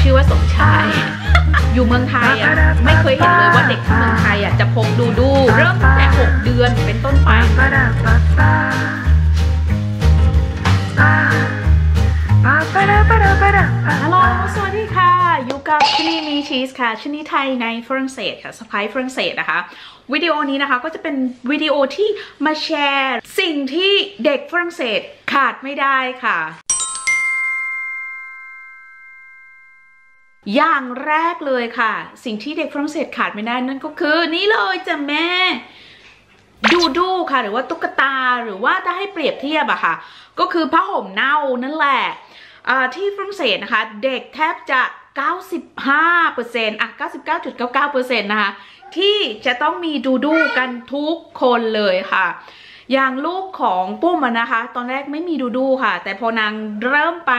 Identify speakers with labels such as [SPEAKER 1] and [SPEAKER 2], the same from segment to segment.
[SPEAKER 1] ชื่อว่าสมชายอยู่เมืองไทยอ่ะไม่เคยเห็นเลยว่าเด็กที่เมืองไทยอ่ะจะพกดูเริ่มตั้งแต่6 เดือนเป็นต้นไปฮัลโหลสวัสดีค่ะอยู่กับชนีมีชีสค่ะชนีไทยในฝรั่งเศสค่ะสะพ้ายฝรั่งเศสนะคะวิดีโอนี้นะคะก็จะเป็นวิดีโอที่มาแชร์สิ่งที่เด็กฝรั่งเศสขาดไม่ได้ค่ะอย่างแรกเลยค่ะสิ่งที่เด็กฝรั่งเศสขาดไม่ได้นั่นก็คือนี่เลยจ้ะแม่ดูค่ะหรือว่าตุ๊กตาหรือว่าถ้าให้เปรียบเทียบอะค่ะก็คือผ้าห่มเน่านั่นแหละที่ฝรั่งเศสนะคะเด็กแทบจะ 95% อ่ะ 99.99% นะคะที่จะต้องมีดูกันทุกคนเลยค่ะอย่างลูกของปุ้มนะคะตอนแรกไม่มีดูค่ะแต่พอนางเริ่มไป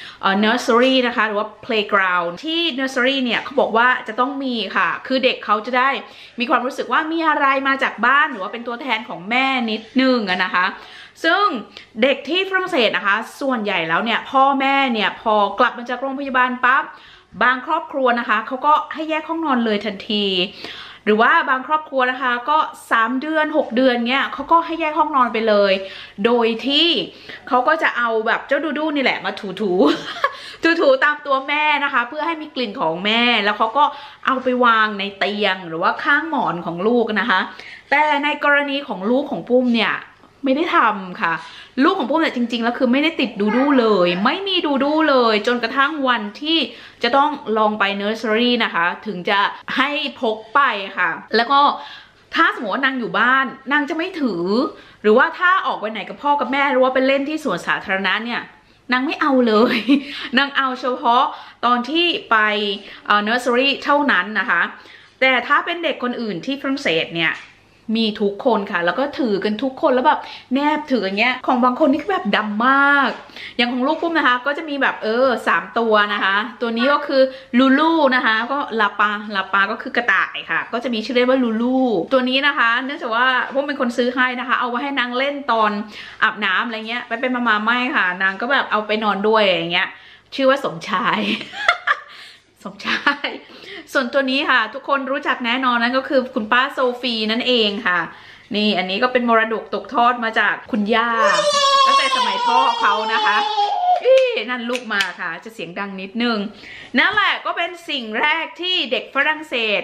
[SPEAKER 1] nursery นะคะหรือว่า playground ที่ nursery เนี่ยเขาบอกว่าจะต้องมีค่ะคือเด็กเขาจะได้มีความรู้สึกว่ามีอะไรมาจากบ้านหรือว่าเป็นตัวแทนของแม่นิดนึงนะคะซึ่งเด็กที่ฝรั่งเศสนะคะส่วนใหญ่แล้วเนี่ยพ่อแม่เนี่ยพอกลับมาจากโรงพยาบาลปั๊บบางครอบครัวนะคะเขาก็ให้แยกห้องนอนเลยทันทีหรือว่าบางครอบครัวนะคะก็3 เดือน6 เดือนเงี้ยเขาก็ให้แยกห้องนอนไปเลยโดยที่เขาก็จะเอาแบบเจ้าดูนี่แหละมาถูตามตัวแม่นะคะเพื่อให้มีกลิ่นของแม่แล้วเขาก็เอาไปวางในเตียงหรือว่าข้างหมอนของลูกนะคะแต่ในกรณีของลูกของปุ้มเนี่ยไม่ได้ทำค่ะลูกของปุ้มเนี่ยจริงๆแล้วคือไม่ได้ติดดูเลยไม่มีดูเลยจนกระทั่งวันที่จะต้องลองไปเนอร์เซอรี่นะคะถึงจะให้พกไปค่ะแล้วก็ถ้าสมมติว่านางอยู่บ้านนางจะไม่ถือหรือว่าถ้าออกไปไหนกับพ่อกับแม่หรือว่าไปเล่นที่สวนสาธารณะเนี่ยนางไม่เอาเลยนางเอาเฉพาะตอนที่ไปเนอร์เซอรี่เท่านั้นนะคะแต่ถ้าเป็นเด็กคนอื่นที่ฝรั่งเศสเนี่ยมีทุกคนค่ะแล้วก็ถือกันทุกคนแล้วแบบแนบถืออย่างเงี้ยของบางคนนี่คือแบบดำมากอย่างของลูกปุ้มนะคะก็จะมีแบบ3 ตัวนะคะตัวนี้ก็คือลูลูนะคะก็ลาปาก็คือกระต่ายค่ะก็จะมีชื่อเรียกว่าลูลูตัวนี้นะคะเนื่องจากว่าปุ้มเป็นคนซื้อให้นะคะเอาไว้ให้นางเล่นตอนอาบน้ำอะไรเงี้ยไปมาไม่ค่ะนางก็แบบเอาไปนอนด้วยอย่างเงี้ยชื่อว่าสมชาย สมชายส่วนตัวนี้ค่ะทุกคนรู้จักแน่นอนนั่นก็คือคุณป้าโซฟีนั่นเองค่ะนี่อันนี้ก็เป็นมรดกตกทอดมาจากคุณย่าตั้งแต่สมัยพ่อเขานะคะนั่นลูกมาค่ะจะเสียงดังนิดนึงนั่นแหละก็เป็นสิ่งแรกที่เด็กฝรั่งเศส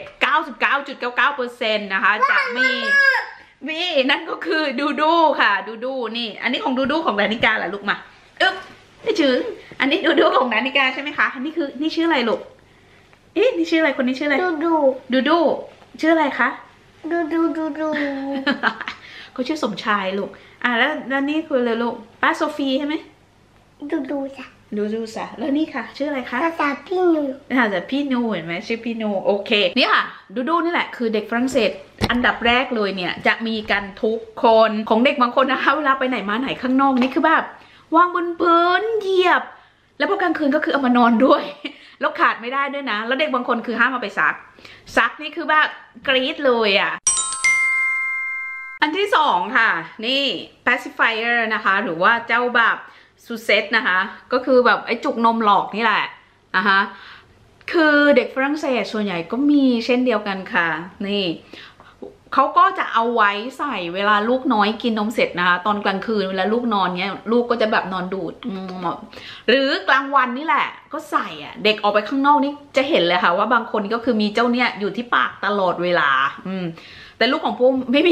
[SPEAKER 1] 99.99% นะคะจะมีนั่นก็คือดูค่ะดูนี่อันนี้ของดูของดานิกาแหละลูกมาไม่ถึงอันนี้ดูของดานิกาใช่ไหมคะอันนี้คือนี่ชื่ออะไรลูกนี่ชื่ออะไรคนนี้ชื่ออะไรดูชื่ออะไรคะดูเขาชื่อสมชายลูกแล้วนี่คือเลยลูกป้าโซฟีใช่ไหมดูจ้ะดูจ้ะแล้วนี่ค่ะชื่ออะไรคะแต่พี่นูเห็นไหมชื่อพี่นูโอเคนี่ค่ะดูนี่แหละคือเด็กฝรั่งเศสอันดับแรกเลยเนี่ยจะมีกันทุกคนของเด็กบางคนนะคะเวลาไปไหนมาไหนข้างนอกนี่คือแบบวางบนพื้นเหยียบแล้วพอกลางคืนก็คือเอามานอนด้วยแล้วขาดไม่ได้ด้วยนะแล้วเด็กบางคนคือห้ามเอาไปซักนี่คือแบบกรี๊ดเลยอ่ะอันที่2ค่ะนี่ pacifier นะคะหรือว่าเจ้าแบบซูเซตนะคะก็คือแบบไอ้จุกนมหลอกนี่แหละนะคะคือเด็กฝรั่งเศสส่วนใหญ่ก็มีเช่นเดียวกันค่ะนี่เขาก็จะเอาไว้ใส่เวลาลูกน้อยกินนมเสร็จนะคะตอนกลางคืนเวลาลูกนอนเนี้ยลูกก็จะแบบนอนดูดหรือกลางวันนี่แหละก็ใส่เด็กออกไปข้างนอกนี่จะเห็นเลยค่ะว่าบางคนก็คือมีเจ้าเนี่ยอยู่ที่ปากตลอดเวลาแต่ลูกของปุ้มไม่มี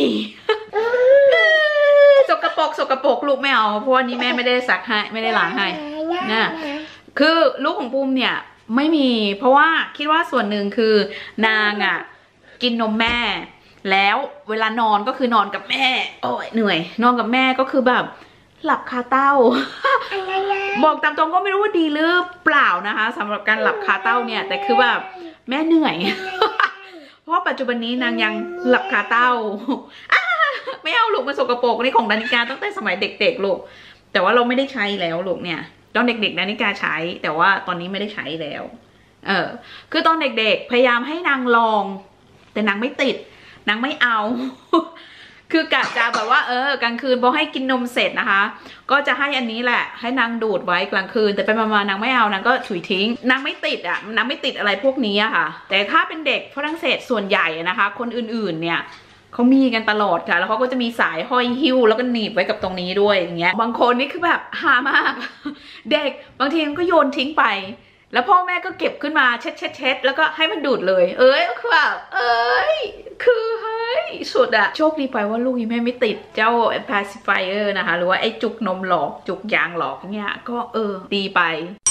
[SPEAKER 1] สกปรกลูกไม่เอาเพราะว่านี้แม่ไม่ได้ซักให้ไม่ได้ล้างให้นะคือลูกของปุ้มเนี่ยไม่มีเพราะว่าคิดว่าส่วนหนึ่งคือนางกินนมแม่แล้วเวลานอนก็คือนอนกับแม่โอ้ยเหนื่อยนอนกับแม่ก็คือแบบหลับคาเต้า บอกตามตรงก็ไม่รู้ว่าดีหรือเปล่านะคะสำหรับการหลับคาเต้าเนี่ยแต่คือแบบแม่เหนื่อย เพราะปัจจุบันนี้นางยังหลับคาเต้า ไม่เอาลูกมาสกปรกนี่ของดานิกาตั้งแต่สมัยเด็กๆลูกแต่ว่าเราไม่ได้ใช้แล้วลูกเนี่ยตอนเด็กๆดานิกาใช้แต่ว่าตอนนี้ไม่ได้ใช้แล้วคือตอนเด็กๆพยายามให้นางลองแต่นางไม่ติดนางไม่เอาคือกะจะแบบว่ากลางคืนพอให้กินนมเสร็จนะคะก็จะให้อันนี้แหละให้นางดูดไว้กลางคืนแต่ไปมานางไม่เอานางก็ถุยทิ้งนางไม่ติดอ่ะนางไม่ติดอะไรพวกนี้อะค่ะแต่ถ้าเป็นเด็กฝรั่งเศสส่วนใหญ่นะคะคนอื่นๆเนี่ยเขามีกันตลอดค่ะแล้วเขาก็จะมีสายห้อยหิ้วแล้วก็หนีบไว้กับตรงนี้ด้วยอย่างเงี้ยบางคนนี่คือแบบฮามากเด็กบางทีมันก็โยนทิ้งไปแล้วพ่อแม่ก็เก็บขึ้นมาเช็ดแล้วก็ให้มันดูดเลยคือแบบคือเฮ้ยสุดอะโชคดีไปว่าลูกยังไม่ติดเจ้า pacifier นะคะหรือว่าไอ้จุกนมหลอกจุกยางหลอกเนี่ยก็ดีไป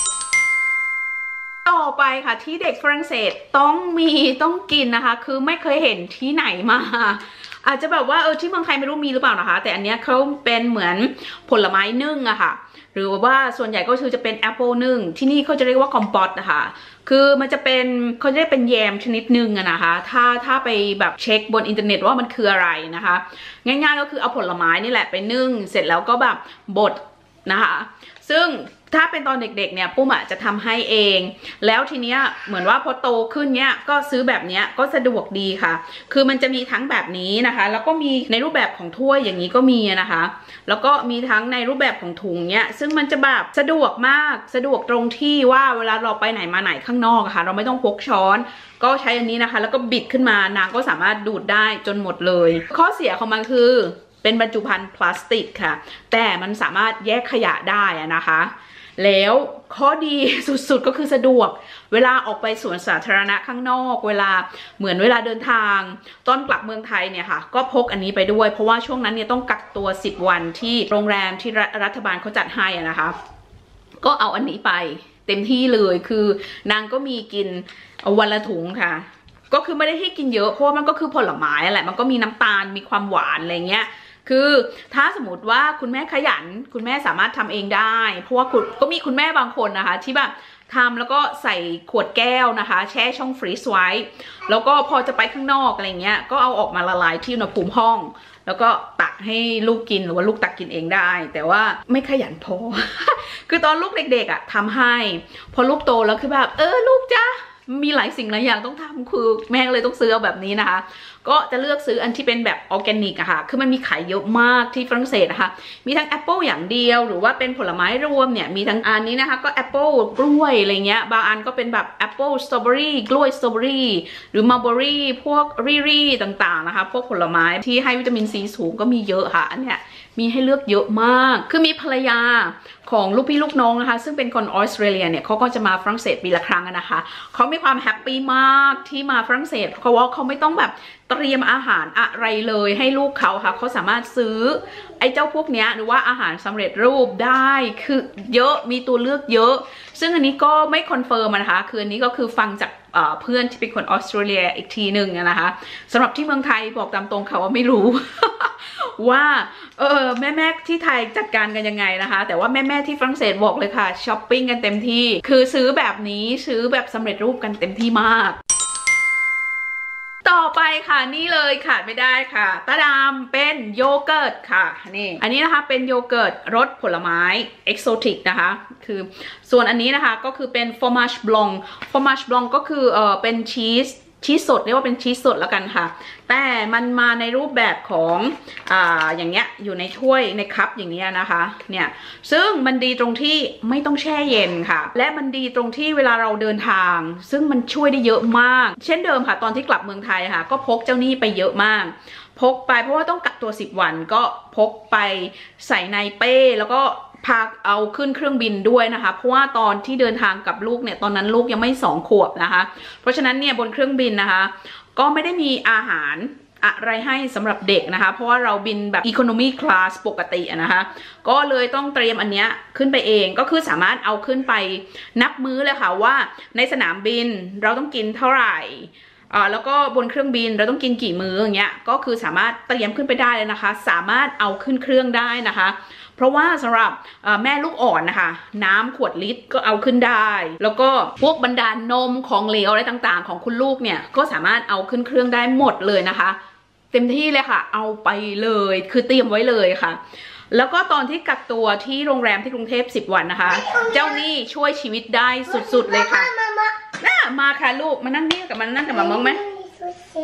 [SPEAKER 1] ต่อไปค่ะที่เด็กฝรั่งเศสต้องกินนะคะคือไม่เคยเห็นที่ไหนมาอาจจะแบบว่าที่เมืองไทยไม่รู้มีหรือเปล่านะคะแต่อันเนี้ยเขาเป็นเหมือนผลไม้นึ่งอะค่ะหรือว่าส่วนใหญ่ก็คือจะเป็นแอปเปิลนึ่งที่นี่เขาจะเรียกว่าคอมปอตนะคะคือมันจะเป็นเขาจะเป็นแยมชนิดหนึ่งอะนะคะถ้าไปแบบเช็คบนอินเทอร์เน็ตว่ามันคืออะไรนะคะง่ายๆก็คือเอาผลไม้นี่แหละไปนึ่งเสร็จแล้วก็แบบบดนะคะซึ่งถ้าเป็นตอนเด็กๆเนี่ยปุ้มอะจะทำให้เองแล้วทีเนี้ยเหมือนว่าพอโตขึ้นเนี้ยก็ซื้อแบบเนี้ยก็สะดวกดีค่ะคือมันจะมีทั้งแบบนี้นะคะแล้วก็มีในรูปแบบของถ้วยอย่างนี้ก็มีนะคะแล้วก็มีทั้งในรูปแบบของถุงเนี้ยซึ่งมันจะแบบสะดวกมากสะดวกตรงที่ว่าเวลาเราไปไหนมาไหนข้างนอกค่ะเราไม่ต้องพกช้อนก็ใช้อันนี้นะคะแล้วก็บิดขึ้นมานางก็สามารถดูดได้จนหมดเลยข้อเสียของมันคือเป็นบรรจุภัณฑ์พลาสติกค่ะแต่มันสามารถแยกขยะได้นะคะแล้วข้อดีสุดๆก็คือสะดวกเวลาออกไปสวนสาธารณะข้างนอกเวลาเวลาเดินทางตอนกลับเมืองไทยเนี่ยค่ะก็พกอันนี้ไปด้วยเพราะว่าช่วงนั้นเนี่ยต้องกักตัว10 วันที่โรงแรมที่รัฐบาลเขาจัดให้นะคะก็เอาอันนี้ไปเต็มที่เลยคือนางก็มีกินวันละถุงค่ะก็คือไม่ได้ให้กินเยอะเพราะว่ามันก็คือผลไม้แหละมันก็มีน้ำตาลมีความหวานอะไรเงี้ยคือถ้าสมมติว่าคุณแม่ขยันคุณแม่สามารถทำเองได้เพราะว่าก็มีคุณแม่บางคนนะคะที่แบบทำแล้วก็ใส่ขวดแก้วนะคะแช่ช่องฟรีซไว้แล้วก็พอจะไปข้างนอกอะไรเงี้ยก็เอาออกมาละลายที่อุณหภูมิห้องแล้วก็ตักให้ลูกกินหรือว่าลูกตักกินเองได้แต่ว่าไม่ขยันพอ คือตอนลูกเด็กๆอ่ะทำให้พอลูกโตแล้วคือแบบลูกจ้ามีหลายสิ่งหลายอย่างต้องทำคือแม่เลยต้องซื้อเอาแบบนี้นะคะก็จะเลือกซื้ออันที่เป็นแบบออร์แกนิกอะค่ะคือมันมีขายเยอะมากที่ฝรั่งเศสนะคะมีทั้งแอปเปิลอย่างเดียวหรือว่าเป็นผลไม้รวมเนี่ยมีทั้งอันนี้นะคะก็แอปเปิลกล้วยอะไรเงี้ยบางอันก็เป็นแบบแอปเปิลสตรอเบอรี่กล้วยสตรอเบอรี่หรือมัลเบอรี่พวกรี่ต่างๆนะคะพวกผลไม้ที่ให้วิตามินซีสูงก็มีเยอะค่ะอันเนี้ยมีให้เลือกเยอะมากคือมีภรรยาของลูกพี่ลูกน้องนะคะซึ่งเป็นคนออสเตรเลียเนี่ยเขาก็จะมาฝรั่งเศสปีละครั้งนะคะเขามีความแฮปปี้มากที่มาฝรั่งเศสเพราะว่าเขาไม่ต้องแบบเตรียมอาหารอะไรเลยให้ลูกเขาค่ะเขาสามารถซื้อไอ้เจ้าพวกเนี้ยหรือว่าอาหารสำเร็จรูปได้คือเยอะมีตัวเลือกเยอะซึ่งอันนี้ก็ไม่คอนเฟิร์มนะคะคืออันนี้ก็คือฟังจากเพื่อนที่เป็นคนออสเตรเลียอีกทีหนึ่งนะคะสำหรับที่เมืองไทยบอกตามตรงค่ะว่าไม่รู้ ว่าแม่ที่ไทยจัดการกันยังไงนะคะแต่ว่าแม่ที่ฝรั่งเศสบอกเลยค่ะช้อปปิ้งกันเต็มที่คือซื้อแบบนี้ซื้อแบบสำเร็จรูปกันเต็มที่มากต่อไปค่ะนี่เลยขาดไม่ได้ค่ะตาดามเป็นโยเกิร์ตค่ะนี่อันนี้นะคะเป็นโยเกิร์ตรสผลไม้เอกโซติกนะคะคือส่วนอันนี้นะคะก็คือเป็นฟอร์มาชบลองก็คือเป็นชีสสดเรียกว่าเป็นชีสสดแล้วกันค่ะแต่มันมาในรูปแบบของอย่างเงี้ยอยู่ในถ้วยในคัพอย่างเงี้ยนะคะเนี่ยซึ่งมันดีตรงที่ไม่ต้องแช่เย็นค่ะและมันดีตรงที่เวลาเราเดินทางซึ่งมันช่วยได้เยอะมากเช่นเดิมค่ะตอนที่กลับเมืองไทยค่ะก็พกเจ้านี่ไปเยอะมากพกไปเพราะว่าต้องกักตัว10 วันก็พกไปใส่ในเป้แล้วก็พาเอาขึ้นเครื่องบินด้วยนะคะเพราะว่าตอนที่เดินทางกับลูกเนี่ยตอนนั้นลูกยังไม่2 ขวบนะคะเพราะฉะนั้นเนี่ยบนเครื่องบินนะคะก็ไม่ได้มีอาหารอะไรให้สำหรับเด็กนะคะเพราะว่าเราบินแบบ Economy Class ปกตินะคะก็เลยต้องเตรียมอันเนี้ยขึ้นไปเองก็คือสามารถเอาขึ้นไปนับมื้อเลยค่ะว่าในสนามบินเราต้องกินเท่าไหร่แล้วก็บนเครื่องบินเราต้องกินกี่มื้ออย่างเงี้ยก็คือสามารถเตรียมขึ้นไปได้เลยนะคะสามารถเอาขึ้นเครื่องได้นะคะเพราะว่าสำหรับแม่ลูกอ่อนนะคะน้ำขวดลิตรก็เอาขึ้นได้แล้วก็พวกบรรดานมของเหลวอะไรต่างๆของคุณลูกเนี่ยก็สามารถเอาขึ้นเครื่องได้หมดเลยนะคะเต็มที่เลยค่ะเอาไปเลยคือเตรียมไว้เลยค่ะแล้วก็ตอนที่กักตัวที่โรงแรมที่กรุงเทพ10 วันนะคะเจ้านี่ช่วยชีวิตได้สุดๆเลยค่ะมาค่ะลูกมานั่งนี่กับมันนั่งกับมาม้องไหม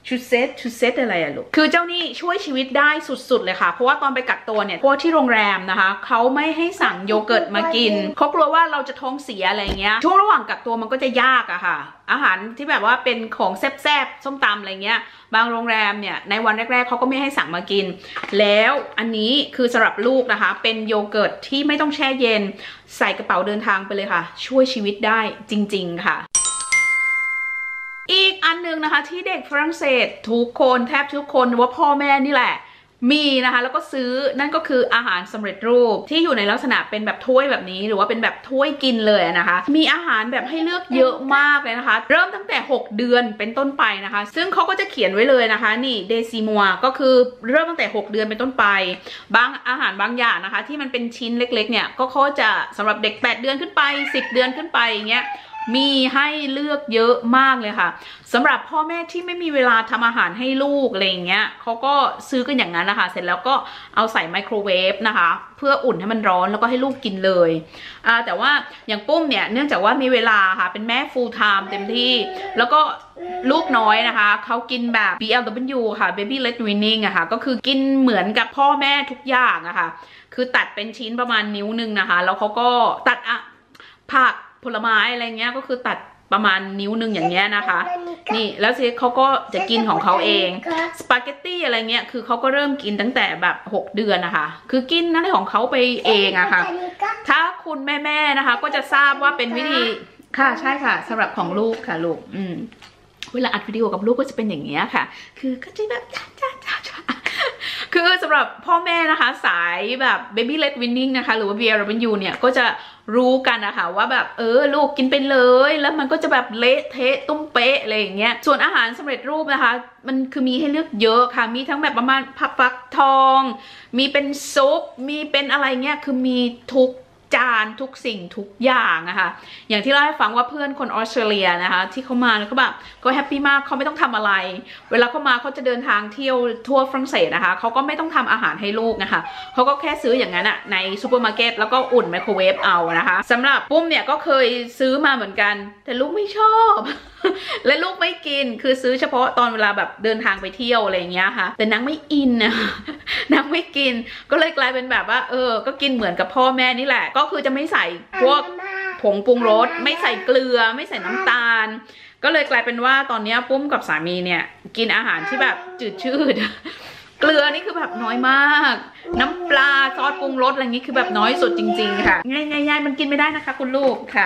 [SPEAKER 1] ชูเซตอะไรอะลูกคือเจ้านี่ช่วยชีวิตได้สุดๆเลยค่ะเพราะว่าตอนไปกักตัวเนี่ยพวกที่โรงแรมนะคะเขาไม่ให้สั่งโยเกิร์ตมากินเขากลัวว่าเราจะท้องเสียอะไรเงี้ยช่วงระหว่างกักตัวมันก็จะยากอะค่ะอาหารที่แบบว่าเป็นของแซ่บๆส้มตำอะไรเงี้ยบางโรงแรมเนี่ยในวันแรกๆเขาก็ไม่ให้สั่งมากินแล้วอันนี้คือสำหรับลูกนะคะเป็นโยเกิร์ตที่ไม่ต้องแช่เย็นใส่กระเป๋าเดินทางไปเลยค่ะช่วยชีวิตได้จริงๆค่ะอีกอันนึงนะคะที่เด็กฝรั่งเศสทุกคนแทบทุกคนว่าพ่อแม่นี่แหละมีนะคะแล้วก็ซื้อนั่นก็คืออาหารสำเร็จรูปที่อยู่ในลักษณะเป็นแบบถ้วยแบบนี้หรือว่าเป็นแบบถ้วยกินเลยนะคะมีอาหารแบบให้เลือกเยอะมากเลยนะคะเริ่มตั้งแต่6เดือนเป็นต้นไปนะคะซึ่งเขาก็จะเขียนไว้เลยนะคะนี่เดซิมัวก็คือเริ่มตั้งแต่6เดือนเป็นต้นไปบางอาหารบางอย่างนะคะที่มันเป็นชิ้นเล็กๆเนี่ยก็เขาจะสำหรับเด็ก8เดือนขึ้นไป10เดือนขึ้นไปอย่างเงี้ยมีให้เลือกเยอะมากเลยค่ะสำหรับพ่อแม่ที่ไม่มีเวลาทำอาหารให้ลูกอะไรอย่างเงี้ยเขาก็ซื้อกันอย่างนั้นนะคะเสร็จแล้วก็เอาใส่ไมโครเวฟนะคะเพื่ออุ่นให้มันร้อนแล้วก็ให้ลูกกินเลยแต่ว่าอย่างปุ้มเนี่ยเนื่องจากว่ามีเวลาค่ะเป็นแม่ full time เต็มที่แล้วก็ลูกน้อยนะคะเขากินแบบ BLW ค่ะ Baby Led Weaning อะค่ะก็คือกินเหมือนกับพ่อแม่ทุกอย่างอะค่ะคือตัดเป็นชิ้นประมาณนิ้วนึงนะคะแล้วเขาก็ตัดผักผลไม้อะไรเงี้ยก็คือตัดประมาณนิ้วนึงอย่างเงี้ยนะคะนี่แล้วสิเขาก็จะกินของเขาเองสปาเกตตี้อะไรเงี้ยคือเขาก็เริ่มกินตั้งแต่แบบ6เดือนนะคะคือกินอะไรของเขาไปเองอะค่ะถ้าคุณแม่ๆนะคะก็จะทราบว่าเป็นวิธีค่ะใช่ค่ะสำหรับของลูกค่ะลูกเวลาอัดวิดีโอกับลูกก็จะเป็นอย่างเงี้ยค่ะคือก็จะแบบจ้าคือสำหรับพ่อแม่นะคะสายแบบ Baby Led Weaning นะคะหรือว่า BLW เนี่ยก็จะรู้กันนะคะว่าแบบลูกกินไปเลยแล้วมันก็จะแบบเละเทะตุ้มเป๊ะอะไรอย่างเงี้ยส่วนอาหารสำเร็จรูปนะคะมันคือมีให้เลือกเยอะค่ะมีทั้งแบบประมาณผักฟักทองมีเป็นซุปมีเป็นอะไรเงี้ยคือมีทุกจานทุกสิ่งทุกอย่างนะคะอย่างที่เล่าให้ฟังว่าเพื่อนคนออสเตรเลียนะคะที่เขามาแล้วก็แบบก็แฮปปี้มากเขาไม่ต้องทำอะไรเวลาเขามาเขาจะเดินทางเที่ยวทั่วฝรั่งเศสนะคะเขาก็ไม่ต้องทำอาหารให้ลูกนะคะเขาก็แค่ซื้ออย่างนั้นอะในซูเปอร์มาร์เก็ตแล้วก็อุ่นไมโครเวฟเอานะคะสำหรับปุ้มเนี่ยก็เคยซื้อมาเหมือนกันแต่ลูกไม่ชอบและลูกไม่กินคือซื้อเฉพาะตอนเวลาแบบเดินทางไปเที่ยวอะไรอย่างเงี้ยค่ะแต่นางไม่อินนะนางไม่กินก็เลยกลายเป็นแบบว่าก็กินเหมือนกับพ่อแม่นี่แหละก็คือจะไม่ใส่พวกผงปรุงรสไม่ใส่เกลือไม่ใส่น้ำตาลก็เลยกลายเป็นว่าตอนนี้ปุ้มกับสามีเนี่ยกินอาหารที่แบบจืดชืดเกลือนี่คือแบบน้อยมากน้ำปลาซอสปรุงรสอะไรนี้คือแบบน้อยสุดจริงๆค่ะง่ายๆมันกินไม่ได้นะคะคุณลูกค่ะ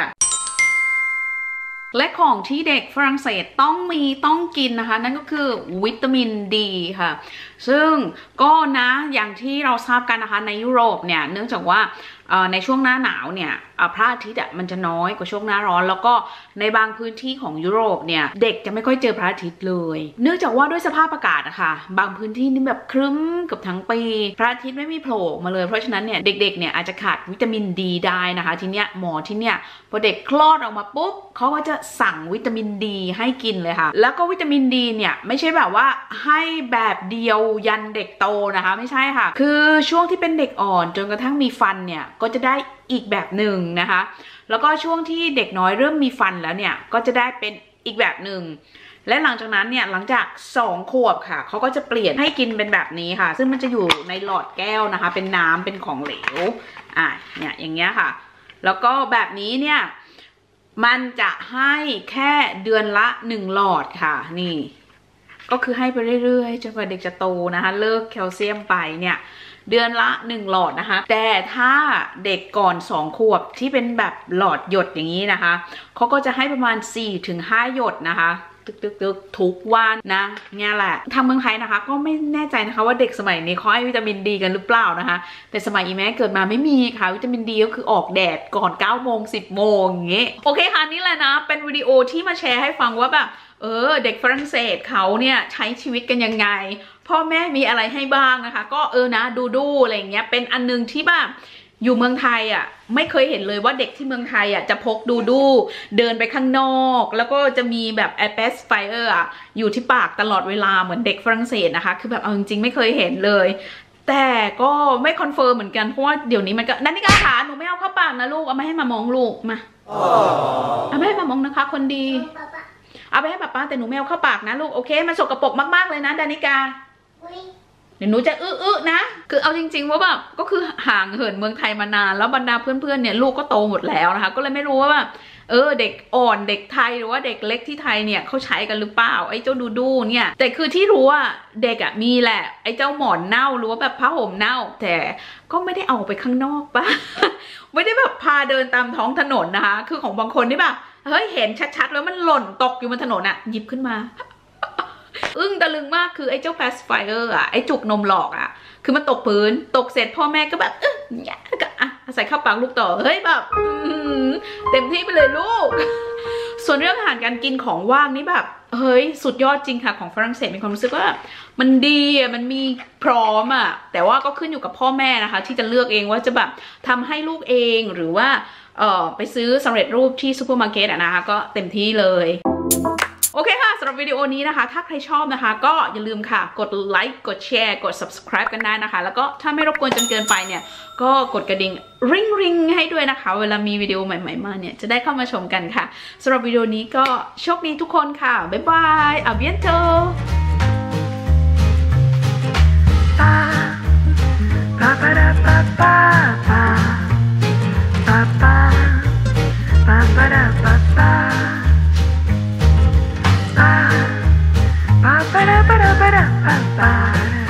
[SPEAKER 1] และของที่เด็กฝรั่งเศสต้องกินนะคะนั่นก็คือวิตามินดีค่ะซึ่งก็นะอย่างที่เราทราบกันนะคะในยุโรปเนี่ยเนื่องจากว่าในช่วงหน้าหนาวเนี่ยพระอาทิตย์มันจะน้อยกว่าช่วงหน้าร้อนแล้วก็ในบางพื้นที่ของยุโรปเนี่ยเด็กจะไม่ค่อยเจอพระอาทิตย์เลยเนื่องจากว่าด้วยสภาพอากาศอะค่ะบางพื้นที่นี่แบบครึ้มกับทั้งปีพระอาทิตย์ไม่มีโผล่มาเลยเพราะฉะนั้นเนี่ยเด็กๆเนี่ยอาจจะขาดวิตามินดีได้นะคะทีเนี้ยหมอที่เนี่ยพอเด็กคลอดออกมาปุ๊บเขาก็จะสั่งวิตามินดีให้กินเลยค่ะแล้วก็วิตามินดีเนี่ยไม่ใช่แบบว่าให้แบบเดียวยันเด็กโตนะคะไม่ใช่ค่ะคือช่วงที่เป็นเด็กอ่อนจนกระทั่งมีฟันเนี่ยก็จะได้อีกแบบหนึ่งนะคะแล้วก็ช่วงที่เด็กน้อยเริ่มมีฟันแล้วเนี่ยก็จะได้เป็นอีกแบบหนึ่งและหลังจากนั้นเนี่ยหลังจาก2 ขวบค่ะเขาก็จะเปลี่ยนให้กินเป็นแบบนี้ค่ะซึ่งมันจะอยู่ในหลอดแก้วนะคะเป็นน้ำเป็นของเหลวเนี่ยอย่างเงี้ยค่ะแล้วก็แบบนี้เนี่ยมันจะให้แค่เดือนละ1 หลอดค่ะนี่ก็คือให้ไปเรื่อยๆจนกว่าเด็กจะโตนะคะเลิกแคลเซียมไปเนี่ยเดือนละ1 หลอดนะคะแต่ถ้าเด็กก่อน2 ขวบที่เป็นแบบหลอดหยดอย่างนี้นะคะเขาก็จะให้ประมาณ 4-5 หยดนะคะตึกทุกวันนะเนี่ยแหละทางเมืองไทยนะคะก็ไม่แน่ใจนะคะว่าเด็กสมัยนี้เขาให้วิตามินดีกันหรือเปล่านะคะแต่สมัยอีแม่เกิดมาไม่มีค่ะวิตามินดีก็คือออกแดดก่อน9 โมง 10 โมงอย่างเงี้ยโอเคค่ะนี่แหละนะเป็นวิดีโอที่มาแชร์ให้ฟังว่าแบบเด็กฝรั่งเศสเขาเนี่ยใช้ชีวิตกันยังไงพ่อแม่มีอะไรให้บ้างนะคะก็นะดูอะไรเงี้ยเป็นอันนึงที่แบบอยู่เมืองไทยอ่ะไม่เคยเห็นเลยว่าเด็กที่เมืองไทยอ่ะจะพกดูเดินไปข้างนอกแล้วก็จะมีแบบแอร์เพสไฟเออร์อ่ะอยู่ที่ปากตลอดเวลาเหมือนเด็กฝรั่งเศสนะคะคือแบบเอาจริงๆไม่เคยเห็นเลยแต่ก็ไม่คอนเฟิร์มเหมือนกันเพราะว่าเดี๋ยวนี้มันก็นั่นนี่กาขาหนูไม่เอาเข้าปากนะลูกเอาไม่ให้มามองลูกมาเอาไม่ให้มามองนะคะคนดีเอาไปให้ป้าแต่หนูไม่เอาเข้าปากนะลูกโอเคมันสกปรกมากๆเลยนะดานิกาเดี๋ยวหนูจะอื้อนะคือเอาจริงๆว่าแบบก็คือห่างเหินเมืองไทยมานานแล้วบรรดาเพื่อนๆเนี่ยลูกก็โตหมดแล้วนะคะก็เลยไม่รู้ว่าแบบเด็กอ่อนเด็กไทยหรือว่าเด็กเล็กที่ไทยเนี่ยเขาใช้กันหรือเปล่าไอ้เจ้าดูเนี่ยแต่คือที่รู้ว่าเด็กมีแหละไอ้เจ้าหมอนเน่าหรือว่าแบบผ้าห่มเน่าแต่ก็ไม่ได้เอาไปข้างนอกปะ ไม่ได้แบบพาเดินตามท้องถนนนะคะคือของบางคนที่แบบเฮ้ยเห็นชัดๆแล้วมันหล่นตกอยู่บนถนนหยิบขึ้นมา อึ้งตะลึงมากคือไอ้เจ้า pacifier ไอ้จุกนมหลอกคือมันตกพื้นตกเสร็จพ่อแม่ก็แบบเนี่ยก็ใส่เข้าปากลูกต่อเฮ้ยแบบเต็มที่ไปเลยลูก ส่วนเรื่องอาหารการกินของว่างนี่แบบเฮ้ยสุดยอดจริงค่ะของฝรั่งเศสมีความรู้สึกว่ามันดีมันมีพร้อมแต่ว่าก็ขึ้นอยู่กับพ่อแม่นะคะที่จะเลือกเองว่าจะแบบทำให้ลูกเองหรือว่าไปซื้อสำเร็จรูปที่ซูเปอร์มาร์เก็ตนะคะก็เต็มที่เลยโอเคค่ะสำหรับวิดีโอนี้นะคะถ้าใครชอบนะคะก็อย่าลืมค่ะกดไลค์กดแชร์กด subscribe กันได้นะคะแล้วก็ถ้าไม่รบกวนจนเกินไปเนี่ยก็กดกระดิ่งริงให้ด้วยนะคะเวลามีวิดีโอใหม่ๆมาเนี่ยจะได้เข้ามาชมกันค่ะสำหรับวิดีโอนี้ก็โชคดีทุกคนค่ะบ๊ายบายà bientôt pa pa da pa pa pa pa pa pa pa da pa pa pa pa pa da pa da pa da pa pa